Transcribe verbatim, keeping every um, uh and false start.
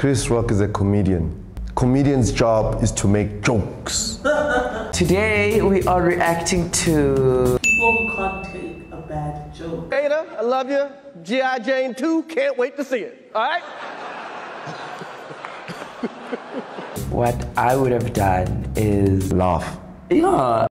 Chris Rock is a comedian. Comedian's job is to make jokes. Today we are reacting to people who can't take a bad joke. Ada, I love you. G I. Jane two, can't wait to see it. All right? what I would have done is Laugh. yeah.